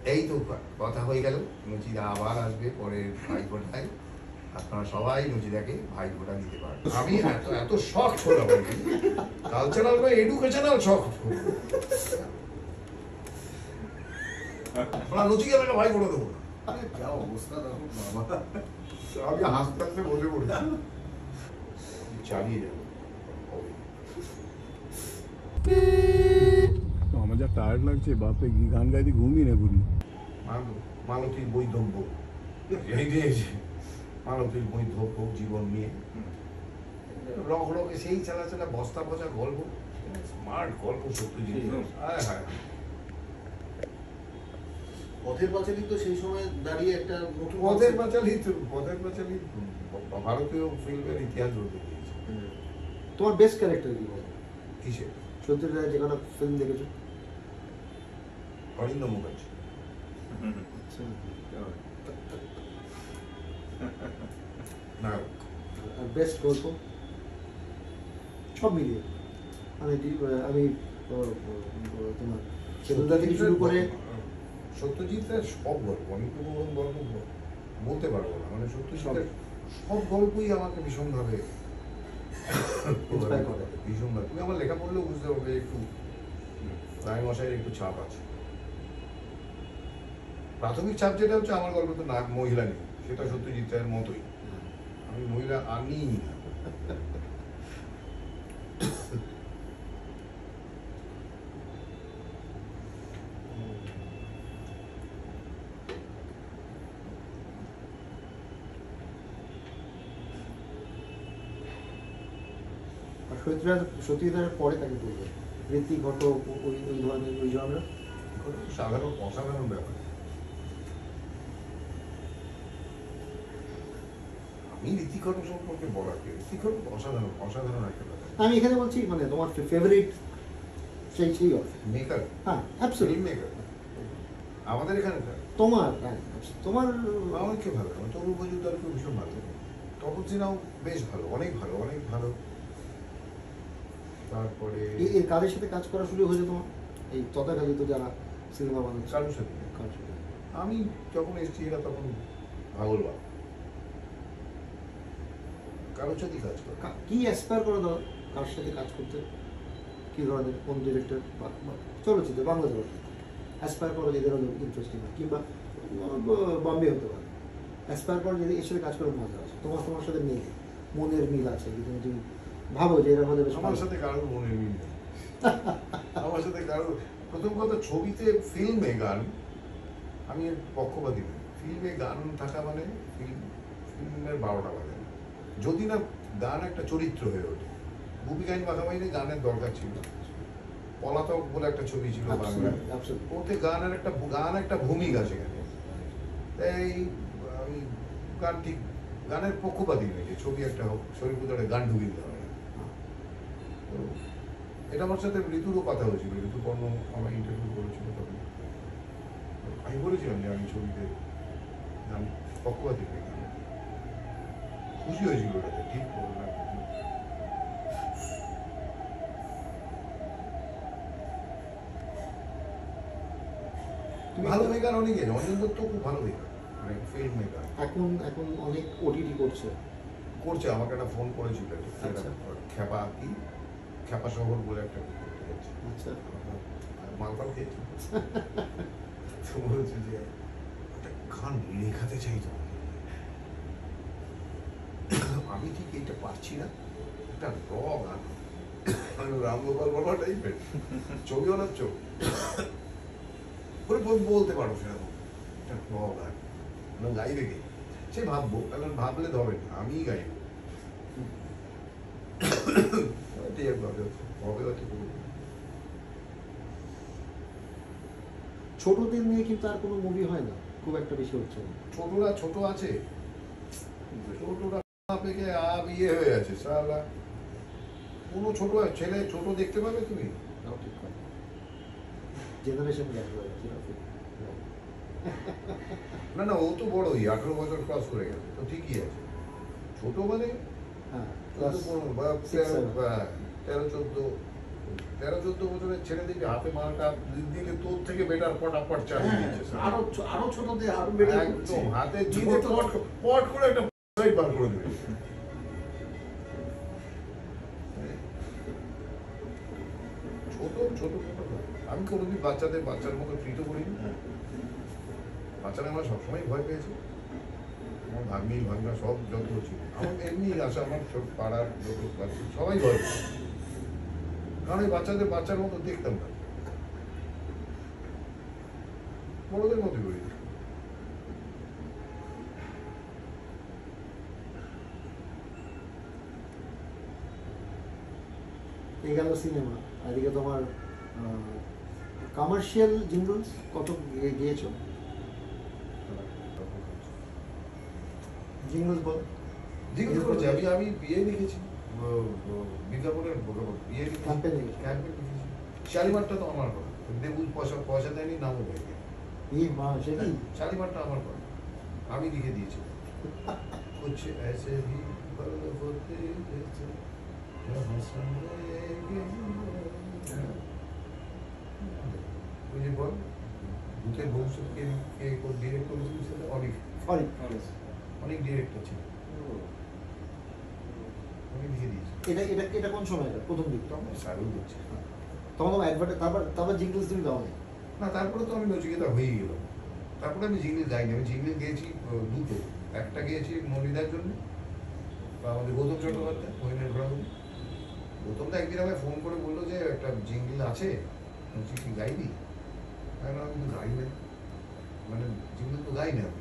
এই তো কথা হয়ে গেল, নচিদা আবার আসবে পরের ভাইফোঁটায়। আপনারা সবাই নচিদাকে ভাইফোঁটা দিতে পারেন। আমি এত শখ হলাম, কালচারাল বা এডুকেশনাল শখ। নচিকে একটা ভাইফোঁটা দেবো। যা অবস্থা দেখো বাবা, আমি হাসতে হাসতে বসে পড়েছি। চালিয়ে যাবো। আমার যা টায়ার্ড লাগছে বাপে, গান গাইতে ঘুমিয়ে না করি। মালতীর বৈধব্য, এই যে মালতীর বৈধব্য জীবন নিয়ে রকে সেই চালা চালা বস্তা পচা গল্প, স্মার্ট গল্প সত্যজিৎ। হ্যাঁ হ্যাঁ, পথের পাঁচালী তো সেই সময় দাঁড়িয়ে একটা নতুন পথের পাঁচালী ভারতীয় ফিল্মের ইতিহাস বলতে দিয়েছে। তোমার বেস্ট ক্যারেক্টার কি বলো? কিসে? সত্যজিৎ রায়ের যে কোনো ফিল্ম দেখেছো? অরিন্দম মুখার্জি। নায়ক। আর বেস্ট গল্প সব মিলিয়ে আমি তোমার সেতুদা থেকে শুরু করে সত্যজিতের সব গল্প, আমি পুরো গল্প বলতে পারবো না, মানে সত্যজিতের সব গল্পই আমাকে ভীষণভাবে ভীষণভাবে। তুমি আমার লেখা পড়লেও বুঝতে পারবে একটু রায় মশাইয়ের একটু ছাপ আছে। প্রাথমিক ছাপ যেটা হচ্ছে, আমার গল্পে তো না মহিলা নেই, সেটা সত্যজিতের মতোই। আমি মহিলা আনি না। সত্যজিতের পরে তাকে বলবে ঋত্বিক ঘটক, ওই ধরনের ওই জনরা সাধারণ অসাধারণ ব্যাপার। আমি ঋত্বিক ঘটক সম্পর্কে বলার কি, ঋত্বিক ঘটক অসাধারণ অসাধারণ একটা ব্যাপার। আমি এখানে বলছি মানে তোমার ফেভারিট সেই মেকার। হ্যাঁ, অ্যাবসলিউটলি মেকার আমাদের এখানে তোমার আমার কি ভালো, আমার তরুণ মজুমদারকে ভীষণ ভালো, তপন সিনহাও বেশ ভালো, অনেক ভালো, অনেক ভালো। তারপরে এই কাদের সাথে কাজ করা শুরু হয়েছে তোমার, এই তথাকথিত যারা সিনেমা বানাচ্ছে? কারোর সাথে আমি যখন এসেছি এরা তখন ভাগলবাগ, কারোর সাথে কাজ করে। কি অ্যাসপায়ার করো দাও কার সাথে কাজ করতে? কি ধরনের, কোন ডিরেক্টর বা চলচ্চিত্র, বাংলা চলচ্চিত্র অ্যাসপায়ার করো যেদের হলো ইন্টারেস্টিং, কিংবা বম্বে হতে পারে, অ্যাসপায়ার করো যদি এর সাথে কাজ করে মজা আছে, তোমার সাথে মিল, মনের মিল আছে, তুমি ভাবো যে এরা হলে আমার সাথে কারোর মনের মিল নেই। আমার সাথে কারোর, প্রথম কথা ছবিতে ফিল্মে গান, আমি এর পক্ষপাতী নই। ফিল্মে গান থাকা মানে ফিল্মের 12টা বাজে, যদি না গান একটা চরিত্র হয়ে ওঠে। ভূমিকা মাখামাখি গানের দরকার ছিল। পলাতক বলে একটা ছবি ছিল বাংলায়, ওতে গানের একটা ভূমিকা সেখানে। তাই আমি গান ঠিক গানের পক্ষপাতী নই যে ছবি একটা হোক, ছবির ভিতরে গান ঢুকিয়ে দিতে হবে। তো এটা আমার সাথে ঋতুরও কথা হয়েছিল, ঋতুপর্ণ আমার ইন্টারভিউ করেছিল তখন আমি বলেছিলাম যে আমি ছবিতে গান পক্ষপাতী নই। খুশি হয়েছিল ওটাতে, ঠিক বললাম। ভালো মেকার অনেকে, রঞ্জন দত্ত খুব ভালো মেকার, মানে ফিল্ম মেকার। এখন অনেক ওটিটি করছে। আমাকে একটা ফোন করেছিল, খ্যাপা শহর বলে একটা করতে যাচ্ছে। আচ্ছা, মালপাল খেয়েছি। বলছে যে একটা গান লেখাতে চাইতো, আমি ঠিক এটা পারছি না, একটা র গান, রামগোপাল বর্মা টাইপের ছবি ওনার চোখ বলতে পারো সেরকম একটা র গান গাইবে কে? সে ভাববো, কারণ ভাবলে ধরবে না, আমিই গাইব। ছোটদের নিয়ে কিন্তু আর কোনো মুভি হয় না, খুব একটা বেশি হচ্ছে না। ছোটরা ছোট আছে, ছোটরা থেকে ইয়ে হয়ে আছে সালা, কোনো ছোট ছেলে ছোট দেখতে পাবে তুমি? জেনারেশন গ্যাপ হয়ে গেছে। না ও তো বড়ই, 18 বছর ক্রস করে গেছে, তো ঠিকই আছে। ছোট মানে 13, 14, 13-14 বছরের ছেড়ে দিবি হাতে মালটা দিলে তোর থেকে বেটার পটাপট চালিয়ে হ্যাঁ, দিচ্ছে আরো ছোট দিয়ে আরো বেটার করছে। একদম হাতে দিয়ে পট করে একটা সাইড বার করে দেবে। ছোট ছোট ছোট আমি কোনোদিন বাচ্চার মতো ট্রিটও করিনি। বাচ্চারা আমার সবসময় ভয় পেয়েছে। আমার ভাগ্না সব যত ছিল আমার এমনি আসা আমার সব পাড়ার যত বাচ্চা সবাই ভয় পেত। কারণ এই বাচ্চার মতো দেখতাম না, বড়দের মতো করি। এই গেল সিনেমা, এদিকে তোমার কমার্শিয়াল জিঙ্গলস কত গিয়েছো? জিঙ্গলস বল। জিজ্ঞেস করেছি আমি বিয়ে লিখেছি, বিজ্ঞাপনের বিয়ে ক্যাম্পেইন লিখেছি। শালিমারটা তো আমার করা, দেবু পয়সা দেয়নি, নামও দেয়নি। মা সেটাই শালিমারটা আমার করা, আমি লিখে দিয়েছি। कुछ ऐसे ही पल होते जैसे जहाँ संवेगे मुझे बोल ভূতের ভবিষ্যৎকে কে ডিরেক্ট করেছিল সেটা অনেক ডিরেক্টর ছিল, আমি লিখে দিয়েছি। এটা কোন সময়? এটা প্রথম দিক তখন সারু দিচ্ছে তখন তো অ্যাডভার্টাইজ, তারপর জিঙ্গলস তুমি দাও না, তারপরে তো আমি নচিকেতা হয়ে গেলাম। তারপরে আমি জিঙ্গল যাইনি, আমি জিঙ্গল গিয়েছি দুটো, একটা গিয়েছি মনিদার জন্য, বা আমাদের গৌতম চট্টোপাধ্যায় মহিনের ঘোরাঘুরি। গৌতমদা একদিন আমায় ফোন করে বললো যে একটা জিঙ্গল আছে, বলছি কি গাইবি? কারণ আমি তো গাই না, মানে জিঙ্গল তো গাই না।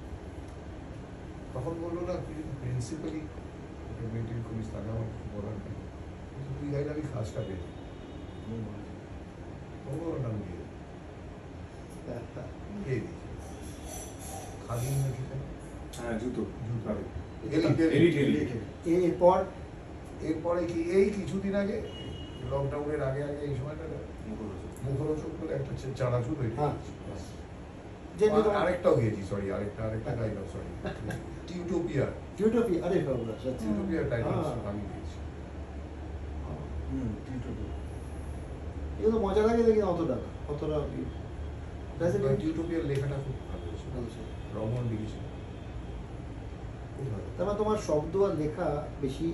তখন বললো না তুই প্রিন্সিপালি মেনটেন করিস, তাকে আমার বলার নেই, তুই গাইলে আমি কাজটা পেয়েছি। ওর নাম দিয়ে খাদি নাকি এরপরে কি এই কিছুদিন আগে লকডাউনের আগে এই সময়টা মুখরোচক বলে একটা চানাচুর হয়েছে। আরেকটাও গিয়েছি, সরি আরেকটা গাইলাম, সরি টিউটোপিয়া আরে বাবা টিউটোপিয়া টাইটেল আমি গিয়েছি। এগুলো তো মজা লাগে দেখি, অতটা টিউটোপিয়ার লেখাটা খুব ভালো হয়েছে, রমন লিখেছে। তারপর তোমার শব্দ আর লেখা বেশি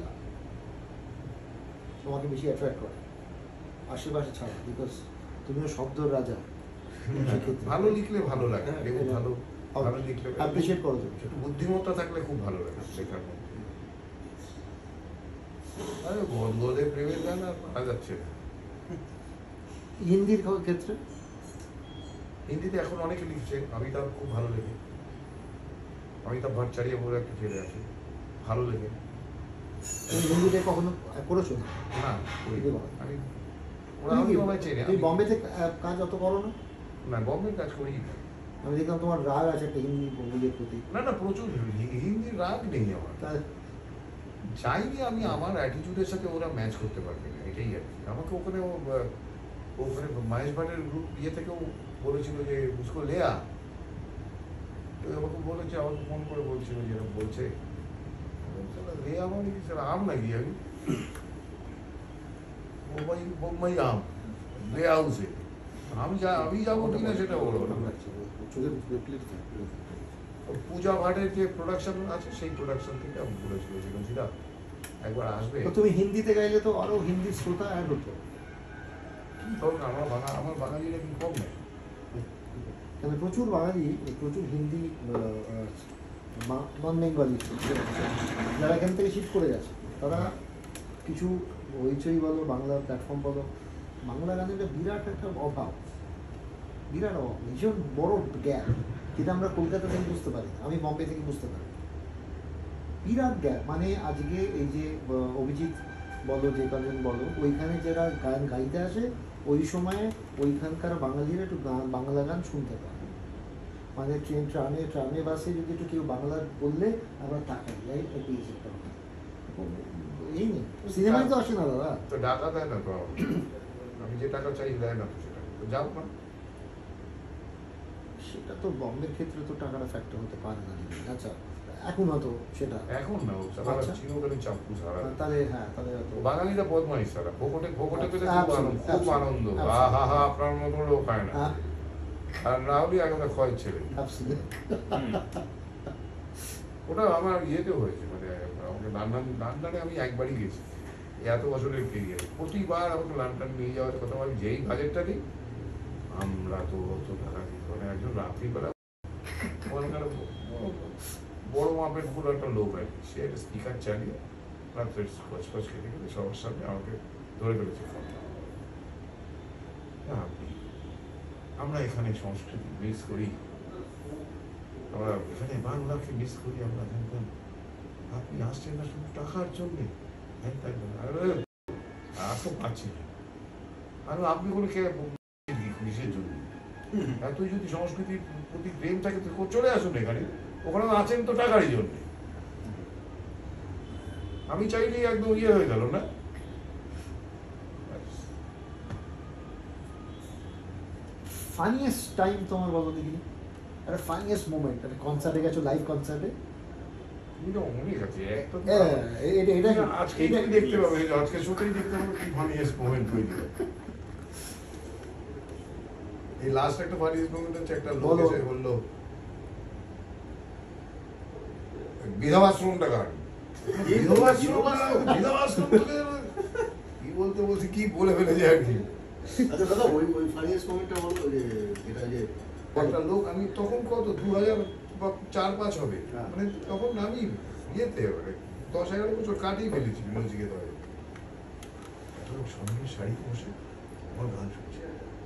তোমাকে বেশি অ্যাট্রাক্ট করে আশেপাশে ছাড়া, বিকজ তুমিও শব্দর রাজা। ভালো লিখলে ভালো লাগে, ভালো ভালো লিখলে অ্যাপ্রিশিয়েট করো তুমি। একটু বুদ্ধিমত্তা থাকলে খুব ভালো লাগে লেখার মধ্যে। আরে গদের প্রেমের গান আর পারা যাচ্ছে না। হিন্দির ক্ষেত্রে হিন্দিতে এখন অনেকে লিখছে, অমিতাভ খুব ভালো লেখে, অমিতাভ ভট্টাচার্য বলে একটা ছেলে আছে, ভালো লেখে। হিন্দিতে কখনো করেছো না? আমি ওরা চেনে। তুমি বম্বেতে কাজ অত করো না? না, বম্বে কাজ করি না। আমি দেখলাম তোমার রাগ আছে একটা হিন্দি বন্ধুদের প্রতি। না প্রচুর হিন্দির রাগ নেই আমার, চাইনি আমি, আমার অ্যাটিটিউডের সাথে ওরা ম্যাচ করতে পারবে না, এটাই আর কি। আমাকে ওখানে মহেশ ভাটের গ্রুপ ইয়ে থেকেও বলেছিল যে উসকো লেয়া, তো আমাকে বলেছে, আমাকে ফোন করে বলছিল যেরকম বলছে লেয়া মানে কি স্যার আম নাকি? আমি বোম্বাই আম লে হাউসে আমি যাবো কিনা সেটা বলো না। পূজা ভাটের যে প্রোডাকশন আছে সেই প্রোডাকশন থেকে আমি বলেছিল যে একবার আসবে। তুমি হিন্দিতে গাইলে তো আরো হিন্দি শ্রোতা অ্যাড হতো। আমার বাঙালিরা কি কম নেই? প্রচুর বাঙালি, প্রচুর হিন্দি নন বেঙ্গলি যারা এখান থেকে শিফট করে গেছে, তারা কিছু হইচই বলো, বাংলা প্ল্যাটফর্ম বলো, বাংলা গানের একটা বিরাট একটা অভাব, ভীষণ বড় গ্যাপ, যেটা আমরা কলকাতা থেকে বুঝতে পারি, আমি বম্বে থেকে বুঝতে পারি। বিরাট গ্যাপ, মানে আজকে এই যে অভিজিৎ বলো, যে কজন বলো, ওইখানে যারা গান গাইতে আসে ওই সময়ে ওইখানকার বাঙালিরা একটু বাংলা গান শুনতে পায়। মানে ট্রামে বাসে যদি একটু কেউ বাংলা বললে আমরা টাকা দিই, এই নেই সিনেমায় তো আসে না দাদা। তো টাকা দেয় না তো, আমি যে টাকা চাই দেয় না, তো সেটা তো যাও না। সেটা তো বম্বের ক্ষেত্রে তো টাকাটা ফ্যাক্টর হতে পারে না। আচ্ছা, এখন হয়তো সেটা এখন না ও সারা আচ্ছা। চিরকালীন চাপ্পু সারা তাহলে হ্যাঁ তাহলে হয়তো বাঙালিরা বদমাইশ সারা ভোগটে পেলে খুব Absolutely, আনন্দ, খুব আনন্দ হা হা আপনার মতো লোক হয় না আর না হলে একটা ক্ষয় ছেড়ে absolutely. ওটা আমার ইয়েতে হয়েছে মানে আমাকে লন্ডনে আমি একবারই গেছি এত বছরের কেরিয়ার প্রতিবার আমাকে লন্ডন নিয়ে যাওয়ার কথা বলি যেই বাজেটটা দিই আমরা তো অত টাকা দিই মানে একজন রাত্রিবেলা ওখানকার বড় মাপের পুরো একটা লোক আর কি সে একটা স্পিকার চালিয়ে রাত্রে কচকচ খেতে খেতে সবার সামনে আমাকে ধরে ফেলেছে আমরা এখানে সংস্কৃতি মিস করি আমরা এখানে বাংলাকে মিস করি আমরা জানতাম আপনি আসছেন না শুধু টাকার জন্যে আর তো পাচ্ছি না আর আপনি কোনো কিসের জন্য এতই যদি সংস্কৃতির প্রতি প্রেম থাকে তো চলে আসুন এখানে ওখানে আছেন তো টাকারই জন্যে আমি চাইলেই একদম ইয়ে হয়ে গেল না ফানিয়েস্ট টাইম তোমার বলো দেখি একটা ফানিয়েস্ট মোমেন্ট একটা কনসার্টে গেছো লাইভ কনসার্টে অনেক আছে একটা এটা আজকে দেখতে পাবে আজকে শোতেই দেখতে পাবে কি ফানিয়েস্ট মোমেন্ট হয়েছিল এই লাস্ট একটা ফানিয়েস্ট মোমেন্ট হচ্ছে একটা লোক এসে বললো বিধবাশ্রমটা গান বিধবাশ্রম কি বলতে বলছি কি বলে ফেলেছে আর কি আচ্ছা দাদা ওই ফানিয়েস্ট মোমেন্টটা বলো যেটা যে একটা লোক আমি তখন কত 2004-5 হবে মানে তখন আমি ইয়েতে মানে 10-11 বছর কাটিয়ে ফেলেছি মিউজিকে ধরে একটা লোক সঙ্গে শাড়িতে বসে আমার গান শুনছে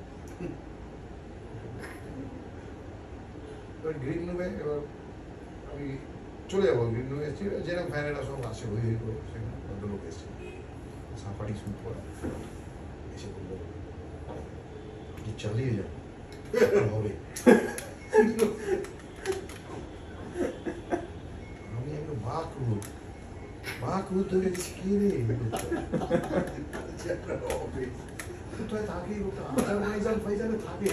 এবার গ্রিন রুমে এবার আমি চলে যাবো গ্রিন রুমে এসেছি যেরকম ফ্যানেরা সব আসে হই হই করে সেখানে কত লোক এসছে সাফারি স্যুট পরা এসে বললো চালিয়ে যান হবে আমি একটা বাক রুদ ধরে গেছি কি রে কোথায় থাকে ওটা আদার ফাইজানে থাকে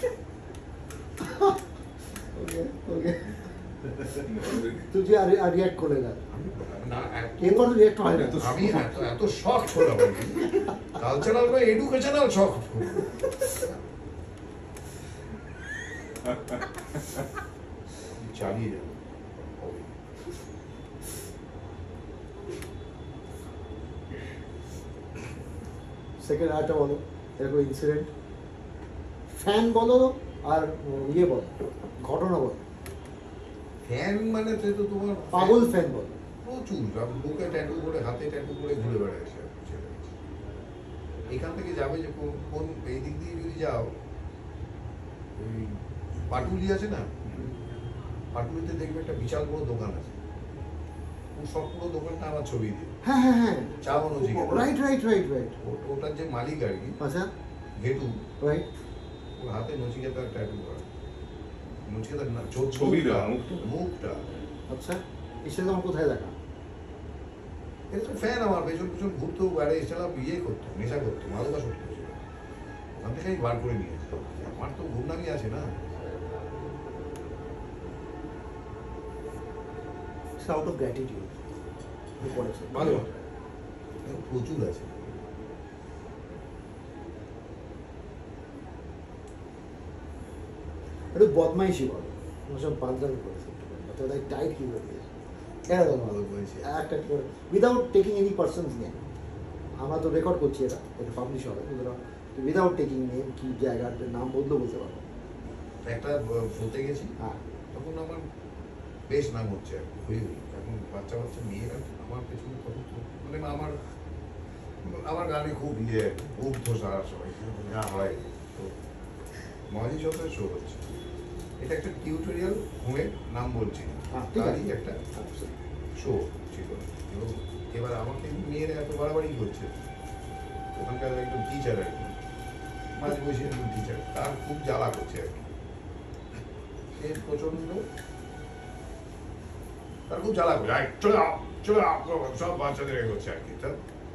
তুই যে রিয়াক্ট করে না না এরপর তো রিয়াক্ট হয় না আমি এত শখ হলাম কালচারাল বা এডুকেশনাল শখ চালিয়ে যাবো সেকেন্ড আরেকটা বলো এরকম ইনসিডেন্ট ফ্যান বলো আর ইয়ে বলো ঘটনা বলো ফ্যান মানে তো তোমার পাগল ফ্যান বলো প্রচুর বুকে ট্যাটু করে হাতে ট্যাটু করে ঘুরে বেড়ায় সে এখান থেকে যাবে যে কোন এই দিক দিয়ে যদি যাও ওই পাটুলি আছে না পাটুলিতে দেখবে একটা বিশাল বড় দোকান আছে সব পুরো দোকানটা আমার ছবি দিয়ে হ্যাঁ হ্যাঁ হ্যাঁ চা বানোজি রাইট রাইট রাইট রাইট ওটার যে মালিক আর কি আচ্ছা ঘেটু রাইট ওর হাতে নচিকেতার ট্যাটু করা নচিকেতার না ছবি দেওয়া, মুখটা আচ্ছা এসে তোমার কোথায় দেখা এটা ফ্যান আমার পেছন পেছন ঘুরতো বাইরে এসেছিলাম ইয়ে করতো নেশা করতো মাদকা করতো ওখান থেকেই বার করে নিয়ে যেত আমার তো ঘুমনামি আছে না আউট অফ গ্র্যাটিটিউড ভালো প্রচুর আছে একটু বদমাইশি বলো সব পাঞ্জাবি করেছে তাদের টাইট কি করে দিয়েছে একটা without taking any persons name আমরা তো রেকর্ড করছি এটা পাবলিশ হবে সুতরাং উইদাউট টেকিং নেম কি জায়গার নাম বদলেও বলতে পারবো একটা বলতে গেছি হ্যাঁ তখন আমার বেশ নাম হচ্ছে আর কি হই হই এখন বাচ্চা বাচ্চা মেয়েরা আমার পেছনে কত মানে আমার গানে খুব ইয়ে খুব ধোসা সবাই যা হয় তো মহাজি চৌধুরীর শো হচ্ছে এটা একটা টিউটোরিয়াল ঘুমের নাম বলছি তারই একটা শো ছিল এবং এবার আমাকে মেয়েরা এত বাড়াবাড়ি করছে ওখানকার একজন টিচার আর কি মাঝে বসে একজন টিচার তার খুব জ্বালা করছে আর কি সে প্রচন্ড তার খুব জ্বালা করছে চলে সব বাচ্চাদের এগোচ্ছে আর কি তা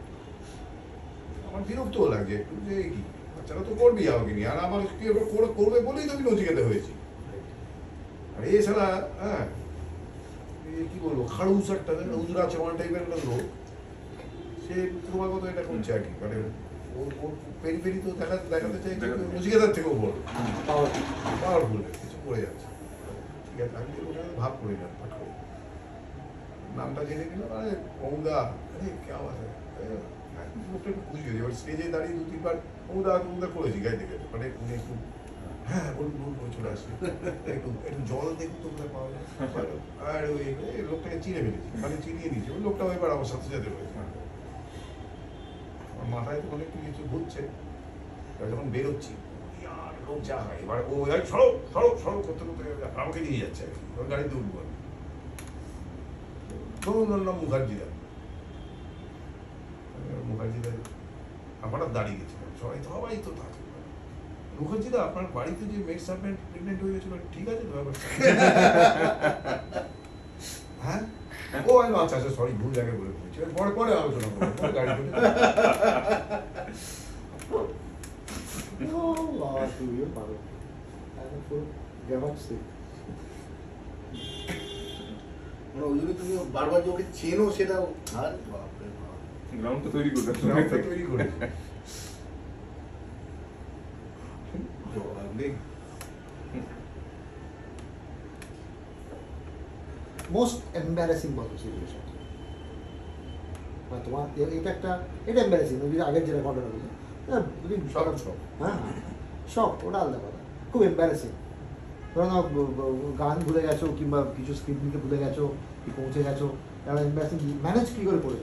আমার বিরক্তও লাগছে একটু যে কি বাচ্চারা তো করবি আমাকে নিয়ে আর আমার কি করবে বলেই তো আমি নচিকেতে হয়েছি আর এছাড়া হ্যাঁ কি বলবো, খাড়ুস একটা উজরা চমান টাইপের একটা লোক, সে ক্রমাগত এটা করছে আর কি, মানে ওর পেরি তো দেখাতে চাইছে নচিকেতার থেকেও বড়, পাওয়ারফুল কিছু করে যাচ্ছে। ঠিক আছে, আমি তো ওটা ভাব করি না, নামটা জেনে নিলাম, আরে অমুদা, আরে কে আওয়াজ লোকটা একটু বুঝিয়ে দিই, এবার স্টেজে দাঁড়িয়ে 2-3 বার অমুদা করেছি গাইতে গাইতে, মানে উনি একটু হ্যাঁ বলুন চলে আসবে, একটু জল দেখুন তো কোথায় পাওয়া যায়, আর ওই লোকটাকে চিনে ফেলেছি, মানে চিনিয়ে নিয়েছি, ওই লোকটাও এবার আমার সাথে সাথে রয়েছে। আমার মাথায় তো অনেক কিছু ঘুরছে, যখন বেরোচ্ছি লোক যা হয়, এবার ও সড়ক করতে আমাকে নিয়ে যাচ্ছে, ওর গাড়িতে উঠবো, ধরুন ওর নাম মুখার্জিদা আমরা দাঁড়িয়ে গেছিলাম, সবাই তো থাকে, মুখার্জিদা আপনার বাড়িতে যে মেড সার্ভেন্ট প্রেগনেন্ট হয়ে গেছিল, ঠিক আছে তো ব্যাপারটা? হ্যাঁ, ও আচ্ছা সরি, ভুল জায়গায় বলে ফেলেছি, পরে আলোচনা করবো, পরে গাড়ি করে। তুইও পারো, মানে ওই জন্য তুমি বারবার যে ওকে চেনো সেটাও, আর বাপরে বাপ, গ্রাউন্ডটা তৈরি করতে তৈরি করে মোস্ট এম্বারাসিং বলো সিচুয়েশন, তোমার এটা এম্বারাসিং, আগের যেটা ঘটনা বলি, হ্যাঁ শখ, ওটা আলাদা কথা, খুব এম্বারাসিং। ধরো গান ভুলে গেছো, কিংবা কিছু স্ক্রিপ্ট নিতে ভুলে গেছো, কি পৌঁছে গেছো, তারা এম্বারাসিং ম্যানেজ কি করে করেছো?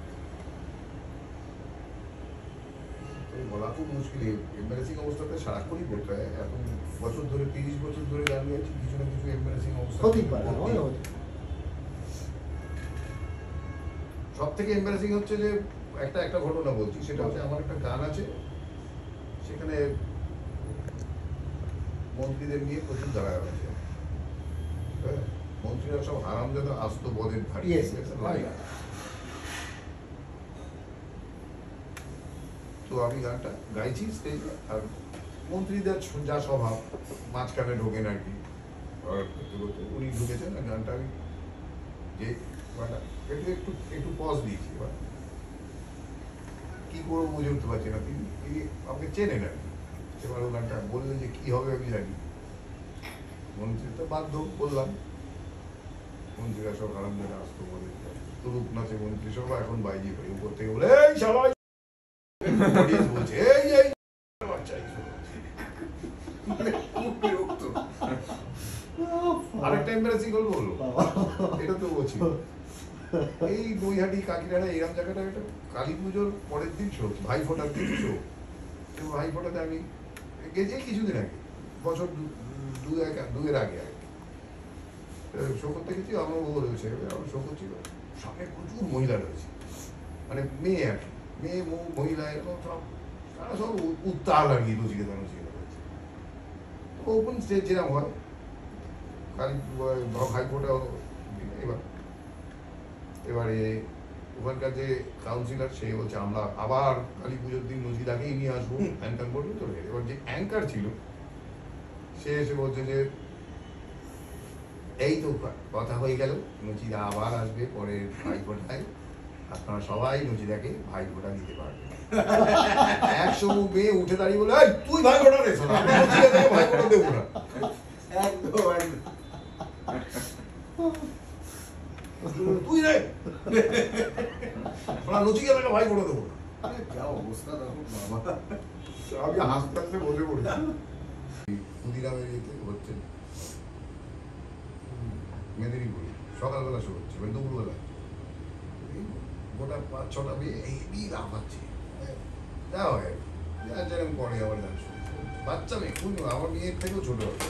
বলা খুব মুশকিল, এম্বারেসিং অবস্থাতে সারাক্ষণই করতে হয়, এখন বছর ধরে 30 বছর ধরে গান গাইছি, কিছু না কিছু এম্বারেসিং অবস্থা হতেই পারে। সব থেকে এম্বারেসিং হচ্ছে যে একটা ঘটনা বলছি, সেটা হচ্ছে আমার একটা গান আছে, সেখানে মন্ত্রীদের নিয়ে প্রচুর দাঁড়ায় আছে, মন্ত্রীরা সব হারামজাদা আস্ত বদের ধারি, তো আমি গানটা গাইছি স্টেজে, আর মন্ত্রীদের যা স্বভাব মাঝখানে ঢোকেন আর কি, উনি ঢুকেছেন, আর গানটা আমি যে একটু পজ দিয়েছি, এবার কি করবো বুঝে উঠতে পারছি না, তিনি আমাকে চেনেন আর কি, এবার ও গানটা বললেন যে কি হবে আমি জানি, মন্ত্রী তো বাধ্য বললাম, মন্ত্রীরা সব আরাম জায়গা আসতো বলে তুরুপ নাচে মন্ত্রী সব এখন বাইরে পাই, উপর থেকে বলে এই সবাই বলছে এই আরেকটা এম্বারেসিং গল্প হলো, এটা তো বলছি, এই নৈহাটি কাকিনাড়া এরম জায়গাটা একটা কালী পুজোর পরের দিন শো, ভাই ফোটার দিন শো, তো ভাই ফোটাতে আমি গেছি কিছুদিন আগে, বছর দুয়ের আগে শো করতে গেছি, আমার ও রয়েছে, আমার শো করছিল, সামনে প্রচুর মহিলা রয়েছে, মানে মেয়ে আর কি, মেয়ে মহিলা এরকম সব, তারা সব উত্তাল আর কি, নচিকেতা রয়েছে, ওপেন স্টেজ যেরকম হয় কালী ভাই ফোটা, এবারে ওখানকার যে কাউন্সিলর সে বলছে আমরা আবার কালী পুজোর দিন নচিদাকেই নিয়ে আসবো, হ্যানত্যান করবে তো, এবার যে অ্যাঙ্কার ছিল সে এসে বলছে যে এই তো কথা হয়ে গেল, নচিদা আবার আসবে পরে ভাই ফোটায়, আপনারা সবাই নচিদাকে ভাই ফোটা দিতে পারবেন। 100 মেয়ে উঠে দাঁড়িয়ে বলে তুই ভাই ফোটা রেছ না, ভাই ফোটা দেবো না, একদম তুই রে নচিকেতাকে ভাই ফোটা দেবো না, যা অবস্থা তখন বাবা, আমি হাসপাতালে বসে পড়েছি, ক্ষুদিরামের ইয়েতে হচ্ছে মেদিনীপুরে, সকালবেলা শো হচ্ছে, মানে দুপুরবেলা, গোটা 5-6টা মেয়ে এই লাফাচ্ছে, যা হয় যার যেরকম করে, আবার গান শুনছে, বাচ্চা মেয়ে, কোন আমার মেয়ের থেকেও ছোট হবে,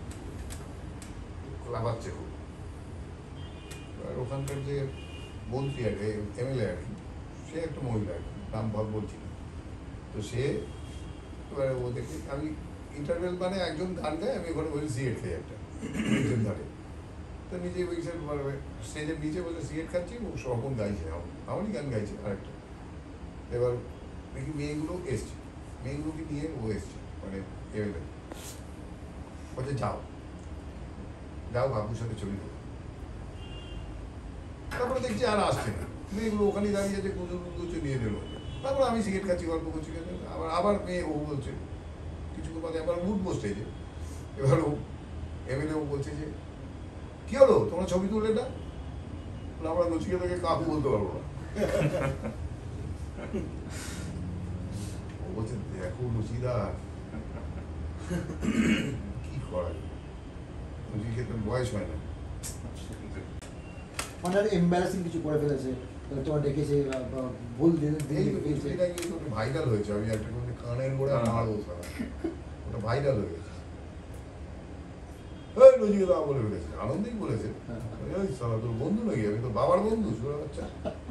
লাফাচ্ছে খুব। আর ওখানকার যে মন্ত্রী আর এমএলএ আর কি, সে একটা মহিলা আর কি, নাম ভাব বলছি না, তো সে এবারে ও দেখে আমি ইন্টারভেল মানে একজন গান গায়, আমি ওখানে বসে সিগারেট খাই একটা ধারে, তো নিজে বসে স্টেজের নিচে বসে সিগারেট খাচ্ছি, ও সপন গাইছে, আমারই গান গাইছে আরেকটা, এবার দেখি মেয়েগুলো এসছে, মেয়েগুলোকে নিয়ে ও এসছে, মানে এমএলএ বলছে যাও বাবুর সাথে ছবি দেবো, তারপরে দেখছি আর আসছে না, মেয়েগুলো ওখানেই দাঁড়িয়ে আছে, কুচু নিয়ে নিল। তারপর আমি সিগারেট খাচ্ছি, গল্প করছি, আবার আবার মেয়ে ও বলছে কিছুক্ষণ বাদে আবার মুড বসতেছে। এবার ও এমএলএ ও বলছে যে কি হলো তোমরা ছবি তুললে না? বলে, আমরা নচিকেতাকে কাকু বলতে পারবো না। ও বলছে দেখো নচিদা কি করা যায়, নচিকেতার বয়স হয় না। মানে এম্বারাসিং কিছু করে ফেলেছে, তোমার ডেকেছে বা ভুল দিনে এই ডেকেছে। এটা কিন্তু ভাইরাল হয়েছে, আমি একটা বলছি কানের গোড়া মারবো সারা, ওটা ভাইরাল হয়ে গেছে। এই নচিকেতা বলে ফেলেছে, আনন্দেই বলেছে, হ্যাঁ। এই সালা তোর বন্ধু নাকি? আমি তো বাবার বন্ধু, শোনা বাচ্চা।